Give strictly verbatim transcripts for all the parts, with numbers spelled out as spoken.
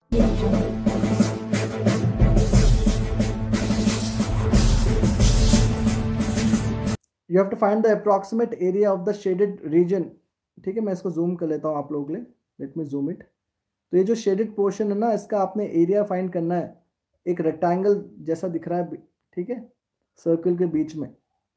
You have to find the approximate area of the shaded region. ठीक है, मैं इसको जूम कर लेता हूँ आप लोगों के लिए। Let me zoom it. तो ये जो शेडेड पोर्शन है ना, इसका आपने एरिया फाइंड करना है। एक रेक्टेंगल जैसा दिख रहा है, ठीक है, सर्कल के बीच में।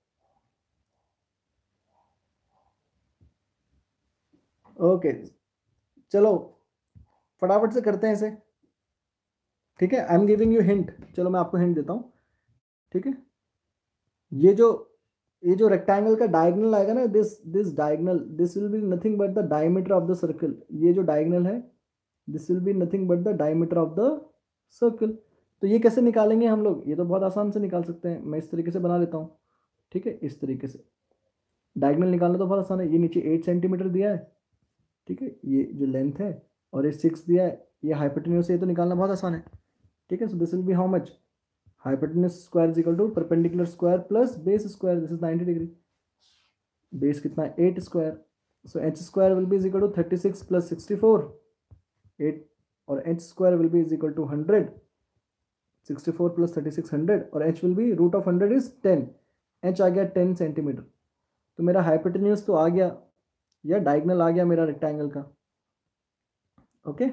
ओके, चलो फटाफट से करते हैं इसे। ठीक है, I am giving you hint. चलो मैं आपको हिंट देता हूँ। ठीक है, ये जो ये जो रेक्टेंगल का डायगोनल आएगा ना, this this diagonal, this will be nothing but the diameter of the circle. ये जो डायगोनल है, this will be nothing but the diameter of the circle. तो ये कैसे निकालेंगे हम लोग? ये तो बहुत आसान से निकाल सकते हैं। मैं इस तरीके से बना लेता हूँ। ठीक है, इस तरीके से डायगोनल निकालना तो बहुत आसान है। ये नीचे एट सेंटीमीटर दिया है, ठीक है, ये जो लेंथ है, और ये सिक्स दिया है, ये हाइपोटेन्यूज है, ये तो निकालना बहुत आसान है। ठीक है, so this will be how much? Hypotenuse square is equal to perpendicular square plus base square, this is ninety degree. Base कितना है? Eight square. So h square will be is equal to thirty six plus sixty four. Eight और h square will be is equal to hundred. Sixty four plus thirty six hundred, और h will be root of hundred is ten. H आ गया ten centimetre. तो मेरा hypotenuse तो आ गया, या diagonal आ गया मेरा रेक्टेंगल का। ओके,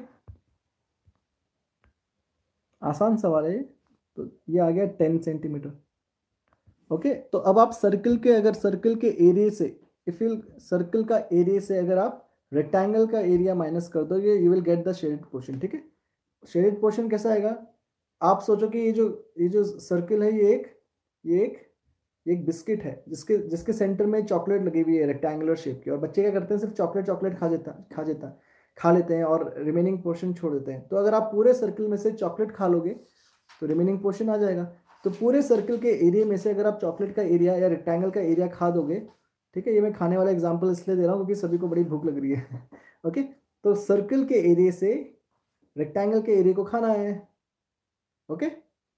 आसान सवाल है ये। तो ये आ गया टेन सेंटीमीटर। ओके, तो अब आप सर्कल के, अगर सर्कल के एरिया से, इफ यू सर्कल का एरिया से अगर आप रेक्टेंगल का एरिया माइनस कर दोगे, you will get the shaded portion. ठीक है, शेडेड पोर्शन कैसा आएगा? आप सोचो कि ये जो ये जो सर्कल है, ये एक ये एक ये एक बिस्किट है, जिसके जिसके सेंटर में चॉकलेट लगी हुई है रेक्टेंगुलर शेप की। और बच्चे क्या करते हैं? सिर्फ चॉकलेट चॉकलेट खा देता खा देता खा लेते हैं, और रिमेनिंग पोर्शन छोड़ देते हैं। तो अगर आप पूरे सर्कल में से चॉकलेट खा लोगे तो रिमेनिंग पोर्शन आ जाएगा। तो पूरे सर्कल के एरिया में से अगर आप चॉकलेट का एरिया या रेक्टेंगल का एरिया खा दोगे, ठीक है, ये मैं खाने वाला एग्जांपल इसलिए दे रहा हूँ क्योंकि सभी को बड़ी भूख लग रही है। ओके, तो सर्कल के एरिया से रेक्टेंगल के एरिया को खाना है। ओके,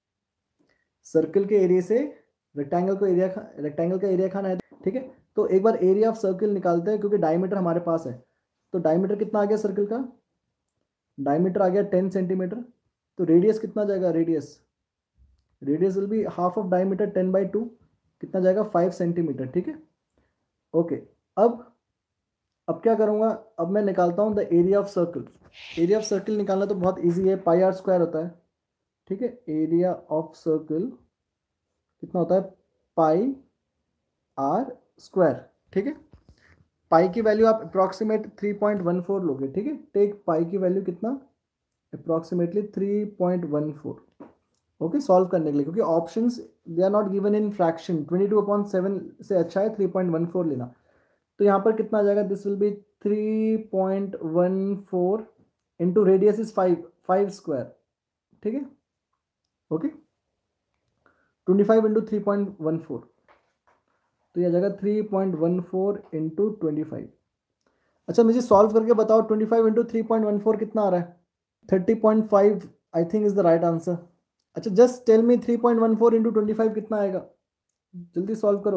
सर्कल के एरिया से रेक्टेंगल को एरिया रेक्टेंगल का एरिया खाना है। ठीक है, तो एक बार एरिया ऑफ सर्कल निकालते हैं, क्योंकि डायमीटर हमारे पास है। तो डायमीटर कितना आ गया सर्कल का? डायमीटर आ गया टेन सेंटीमीटर। तो रेडियस कितना जाएगा? Radius radius will be half of diameter, ten by two, कितना जाएगा? Five centimetre. ठीक है, ओके। अब अब क्या करूंगा? अब मैं निकालता हूं the area of circle. Area of circle निकालना तो बहुत इजी है, पाई आर स्क्वायर होता है। ठीक है, एरिया ऑफ सर्कल कितना होता है? Pi r square. ठीक है, पाई की वैल्यू आप approximate three point one four लोगे। ठीक है, टेक पाई की वैल्यू कितना? Approximately three point one four. Okay, solve करने के लिए, क्योंकि options they are not given in fraction. Twenty two upon seven से अच्छा है थ्री पॉइंट वन फोर लेना। तो यहाँ पर कितना आ जाएगा? This will be three point one four into radius is five, five square. ठीक है, okay, twenty five into three point one four, तो यह आ जाएगा three point one four into twenty five. अच्छा, मुझे सॉल्व करके बताओ, twenty five into three point one four कितना आ रहा है? Thirty point five I think is the right answer. अच्छा, just tell me three point one four into twenty five कितना आएगा? जल्दी सॉल्व करो।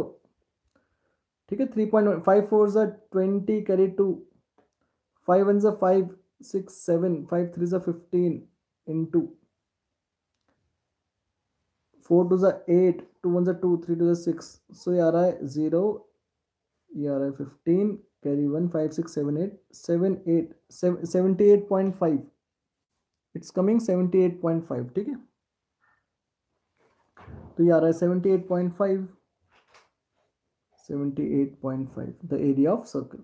ठीक है, थ्री पॉइंट फाइव फोर ज़ा twenty, carry two, five one ज़ा five, six seven, five three ज़ा फिफ्टीन इंटू फोर टू ज़ा एट, टू वन ज़ा टू, थ्री टू ज़ा सिक्स। सो ये आ रहा है जीरो, ये आ रहा है fifteen, carry one, five six seven eight, seven eight, seventy eight point five. It's coming seventy eight point five. ठीक है, तो ये आ रहा है seventy eight point five, seventy eight point five the area of circle.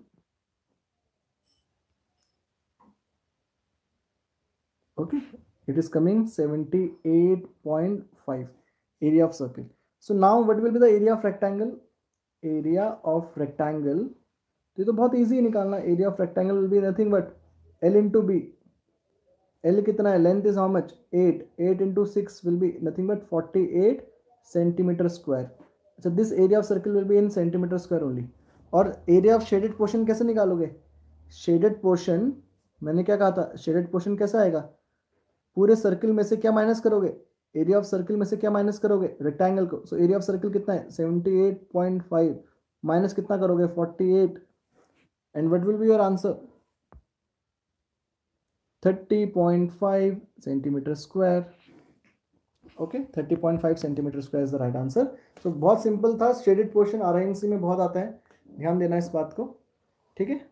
okay, it is coming seventy-eight point five area of circle. So now what will be the area of rectangle? Area of rectangle, तो ये तो बहुत easy निकालना। area of rectangle will be nothing but L into B। L कितना है? length is how much? eight, eight into six will be nothing but forty-eight centimeter square. अच्छा, this area of circle will be in centimeter square only. और area of shaded portion कैसे निकालोगे? shaded portion, मैंने क्या कहा था? shaded portion कैसा आएगा? पूरे सर्कल में से क्या माइनस करोगे? एरिया ऑफ सर्कल में से क्या माइनस करोगे? रेक्टेंगल को। सो एरिया ऑफ सर्कल कितना है? Seventy eight point five minus कितना करोगे? Forty eight, and what will be your answer? Thirty point five centimetre square. Okay, thirty point five centimetre square is the right answer. तो बहुत simple था, shaded portion R I N C में बहुत आता है, ध्यान देना इस बात को, ठीक है।